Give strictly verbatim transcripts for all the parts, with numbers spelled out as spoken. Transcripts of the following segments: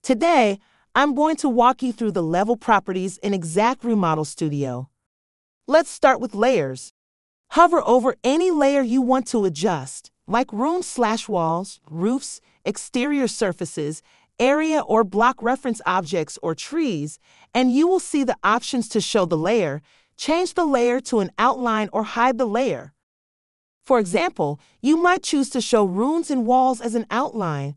Today, I'm going to walk you through the level properties in XactRemodel Studio. Let's start with layers. Hover over any layer you want to adjust, like rooms slash walls, roofs, exterior surfaces, area or block reference objects or trees, and you will see the options to show the layer, change the layer to an outline or hide the layer. For example, you might choose to show rooms and walls as an outline,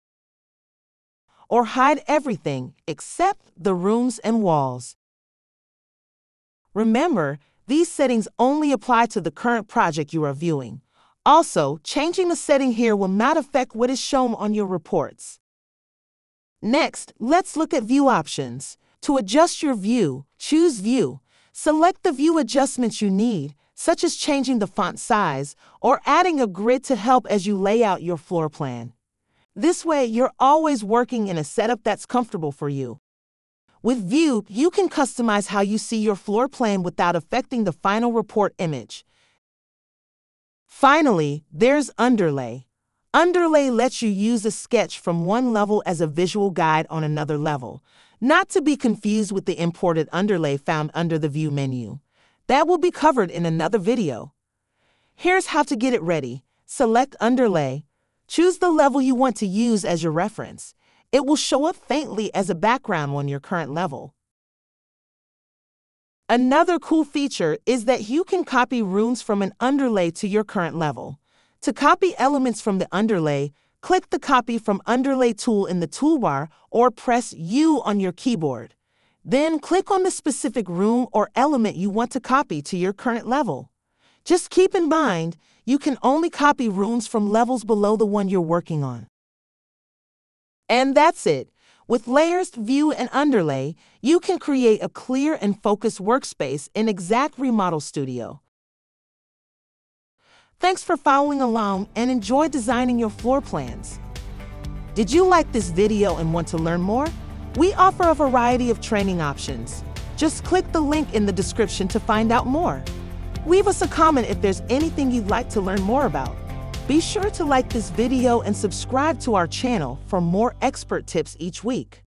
or hide everything except the rooms and walls. Remember, these settings only apply to the current project you are viewing. Also, changing the setting here will not affect what is shown on your reports. Next, let's look at view options. To adjust your view, choose View. Select the view adjustments you need, such as changing the font size or adding a grid to help as you lay out your floor plan. This way, you're always working in a setup that's comfortable for you. With View, you can customize how you see your floor plan without affecting the final report image. Finally, there's Underlay. Underlay lets you use a sketch from one level as a visual guide on another level, not to be confused with the imported underlay found under the View menu. That will be covered in another video. Here's how to get it ready. Select Underlay. Choose the level you want to use as your reference. It will show up faintly as a background on your current level. Another cool feature is that you can copy rooms from an underlay to your current level. To copy elements from the underlay, click the Copy from Underlay tool in the toolbar or press U on your keyboard. Then click on the specific room or element you want to copy to your current level. Just keep in mind, you can only copy rooms from levels below the one you're working on. And that's it. With layers, view, and underlay, you can create a clear and focused workspace in XactRemodel Studio. Thanks for following along and enjoy designing your floor plans. Did you like this video and want to learn more? We offer a variety of training options. Just click the link in the description to find out more. Leave us a comment if there's anything you'd like to learn more about. Be sure to like this video and subscribe to our channel for more expert tips each week.